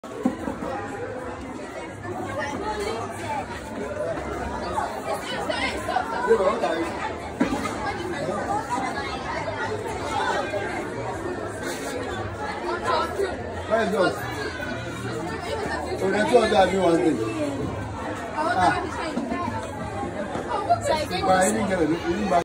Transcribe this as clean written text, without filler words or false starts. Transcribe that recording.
Where's yours? So the two of them do one thing. So I didn't get it.